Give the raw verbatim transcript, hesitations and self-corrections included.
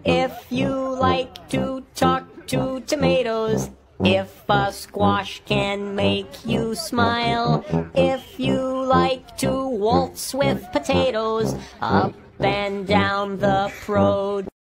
If you like to talk to tomatoes, if a squash can make you smile, if you like to waltz with potatoes, up and down the road.